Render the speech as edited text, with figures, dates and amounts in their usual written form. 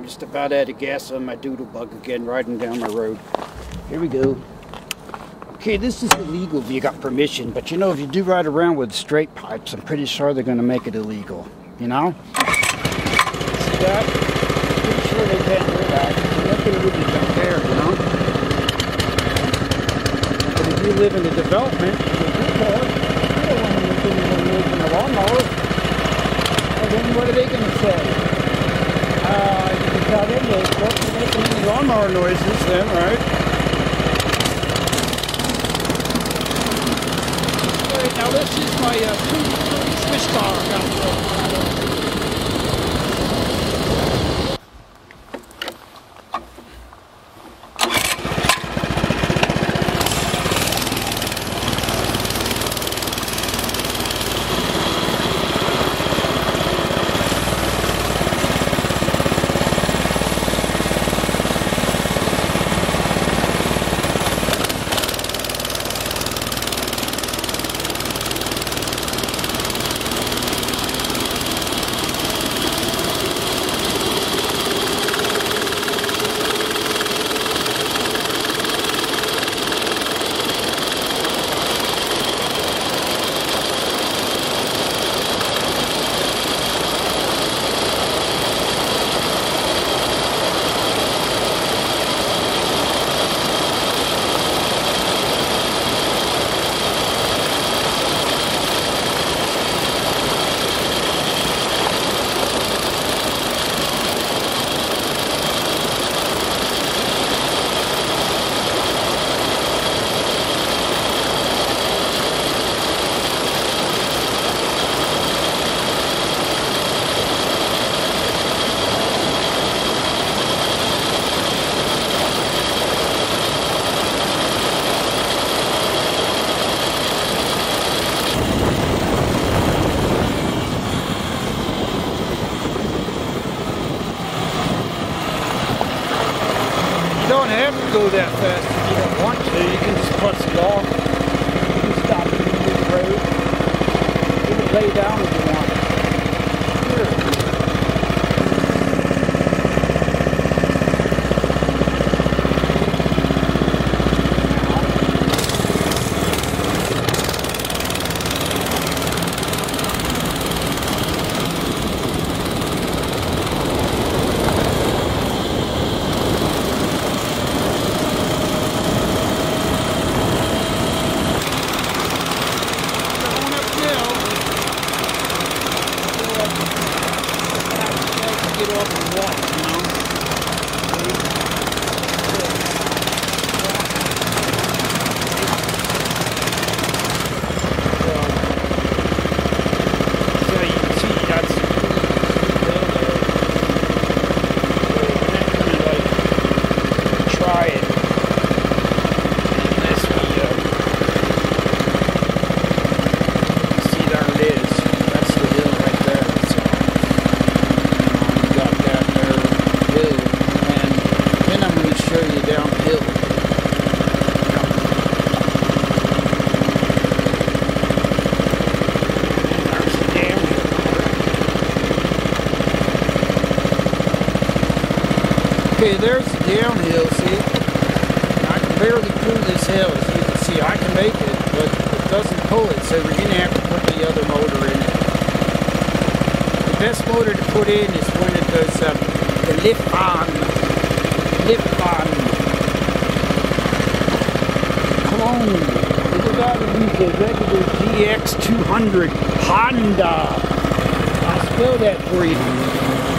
I'm just about out of gas on my Doodle Bug again, riding down my road. Here we go. Okay, this is illegal if you got permission, but you know, if you do ride around with straight pipes, I'm pretty sure they're going to make it illegal, you know? See that? Pretty sure they can't do that. Nothing really don't care, you know? But if you live in the development, you do care. You don't want anything using a lawnmower. And then what are they going to say? You can tell them they don't make any lawnmower noises then, right? Now this is my Swiss Alpinflage. You don't have to go that fast if you don't want to. You can just press it off. You can stop it in the road. You can lay down if you want. Sure. Get off and walk, you know? So you can see that's try it. Unless we see there it is. That's the hill right there. Downhill. Okay, there's the downhill, see? I can barely pull this hill, as you can see. I can make it, but it doesn't pull it, so we're going to have to put the other motor in it. The best motor to put in is when it does the lift on. Lift on. Look at that, use the regular GX200 Honda. I'll spell that for you.